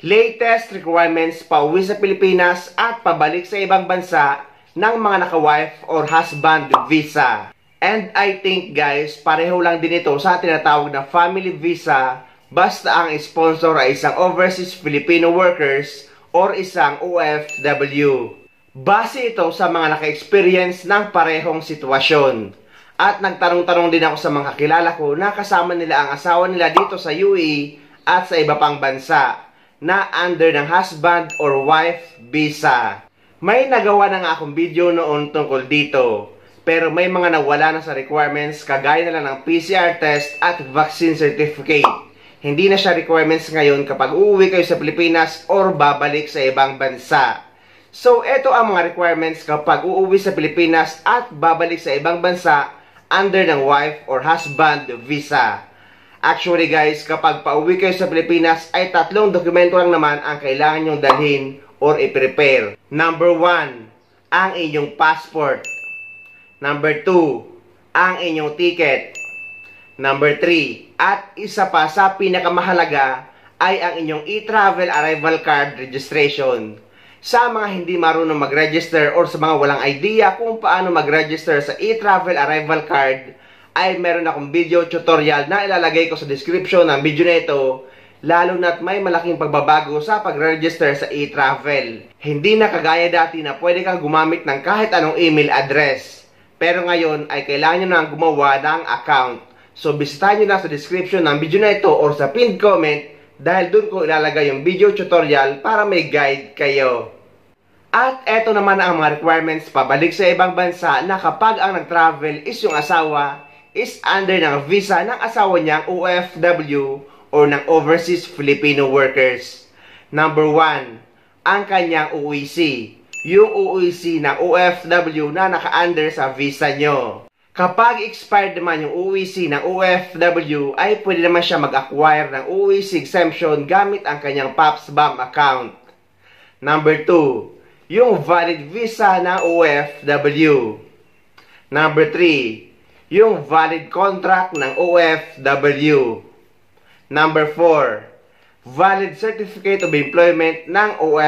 Latest requirements pauwi sa Pilipinas at pabalik sa ibang bansa ng mga naka-wife or husband visa. And I think guys, pareho lang din ito sa tinatawag na family visa basta ang sponsor ay isang overseas Filipino workers or isang OFW. Base ito sa mga naka-experience ng parehong sitwasyon. At nagtanong-tanong din ako sa mga kilala ko na kasama nila ang asawa nila dito sa UAE at sa iba pang bansa na under ng husband or wife visa. May nagawa na nga akong video noon tungkol dito. Pero may mga nawala na sa requirements kagaya na lang ng PCR test at vaccine certificate. Hindi na siya requirements ngayon kapag uuwi kayo sa Pilipinas or babalik sa ibang bansa. So, ito ang mga requirements kapag uuwi sa Pilipinas at babalik sa ibang bansa under ng wife or husband visa. Actually guys, kapag pauwi kayo sa Pilipinas ay 3 dokumento lang naman ang kailangan nyong dalhin or i-prepare. Number 1, ang inyong passport. Number 2, ang inyong ticket. Number 3, at isa pa sa pinakamahalaga ay ang inyong e-travel arrival card registration. Sa mga hindi marunong mag-register or sa mga walang idea kung paano mag-register sa e-travel arrival card, ay meron akong video tutorial na ilalagay ko sa description ng video na ito, lalo na't may malaking pagbabago sa pag-register sa e-travel. Hindi na kagaya dati na pwede kang gumamit ng kahit anong email address. Pero ngayon ay kailangan nyo na gumawa ng account. So bisitahin nyo na sa description ng video na ito or sa pinned comment dahil dun ko ilalagay yung video tutorial para may guide kayo. At eto naman ang mga requirements pabalik sa ibang bansa na kapag ang nag-travel is yung asawa is under ng visa ng asawa niyang OFW or ng Overseas Filipino Workers. Number 1, ang kanyang OEC. Yung OEC ng OFW na naka-under sa visa nyo. Kapag expired naman yung OEC ng OFW, ay pwede naman siya mag-acquire ng OEC exemption gamit ang kanyang PAPS-BAM account. Number 2, yung valid visa ng OFW. Number 3, yung valid contract ng OFW. Number 4, valid certificate of employment ng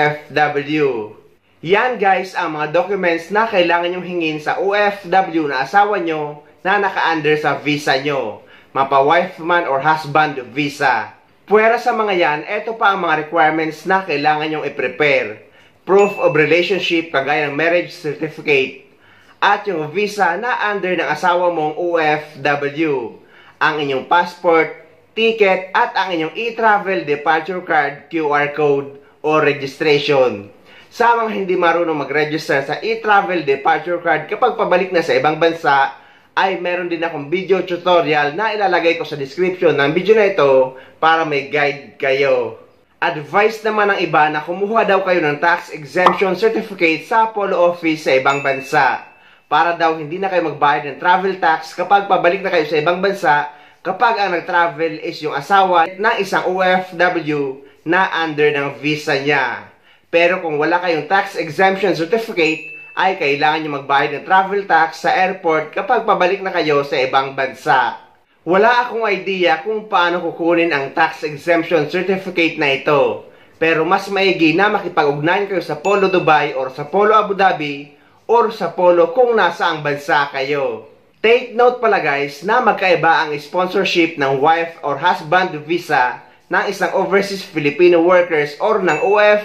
OFW. Yan guys ang mga documents na kailangan nyong hingin sa OFW na asawa nyo na naka-under sa visa nyo. Mapa-wife man or husband visa. Puwera sa mga yan, eto pa ang mga requirements na kailangan nyong i-prepare. Proof of relationship kagaya ng marriage certificate. At yung visa na under ng asawa mong OFW, ang inyong passport, ticket, at ang inyong e-travel departure card, QR code, o registration. Sa mga hindi marunong mag-register sa e-travel departure card kapag pabalik na sa ibang bansa, ay meron din akong video tutorial na ilalagay ko sa description ng video na ito para may guide kayo. Advice naman ng iba na kumuha daw kayo ng tax exemption certificate sa Polo Office sa ibang bansa. Para daw hindi na kayo magbayad ng travel tax kapag pabalik na kayo sa ibang bansa kapag ang nag-travel is yung asawa ng isang OFW na under ng visa niya. Pero kung wala kayong tax exemption certificate, ay kailangan nyo magbayad ng travel tax sa airport kapag pabalik na kayo sa ibang bansa. Wala akong idea kung paano kukunin ang tax exemption certificate na ito. Pero mas maigi na makipag-ugnayan kayo sa Polo Dubai or sa Polo Abu Dhabi or sa Polo kung nasaang bansa kayo. Take note pala guys na magkaiba ang sponsorship ng wife or husband visa ng isang overseas Filipino workers or ng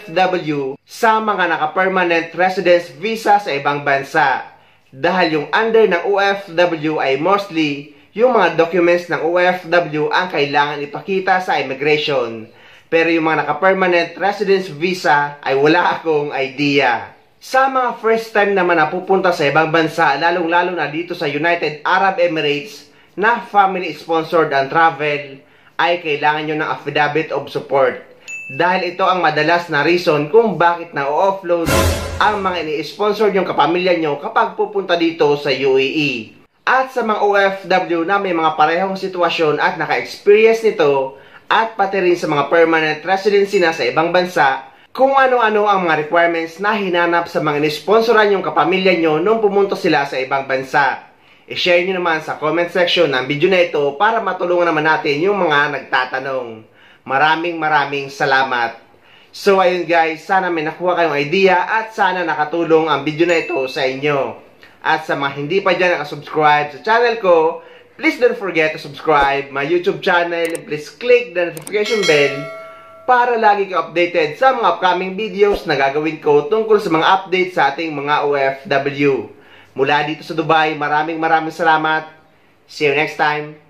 OFW sa mga naka-permanent residence visa sa ibang bansa. Dahil yung under ng OFW ay mostly yung mga documents ng OFW ang kailangan ipakita sa immigration. Pero yung mga naka-permanent residence visa ay wala akong idea. Sa mga first time naman na pupunta sa ibang bansa, lalong-lalo na dito sa United Arab Emirates na family-sponsored ang travel, ay kailangan nyo ng affidavit of support. Dahil ito ang madalas na reason kung bakit na-offload ang mga ini-sponsor yung kapamilya nyo kapag pupunta dito sa UAE. At sa mga OFW na may mga parehong sitwasyon at naka-experience nito, at pati rin sa mga permanent residency na sa ibang bansa, kung ano-ano ang mga requirements na hinanap sa mga nisponsoran yung kapamilya nyo nung pumunta sila sa ibang bansa. I-share nyo naman sa comment section ng video na ito para matulungan naman natin yung mga nagtatanong. Maraming salamat. So ayun guys, sana may nakuha kayong idea at sana nakatulong ang video na ito sa inyo. At sa mga hindi pa dyan nakasubscribe sa channel ko, please don't forget to subscribe my YouTube channel and please click the notification bell para lagi kayo updated sa mga upcoming videos na gagawin ko tungkol sa mga updates sa ating mga OFW. Mula dito sa Dubai, maraming salamat. See you next time.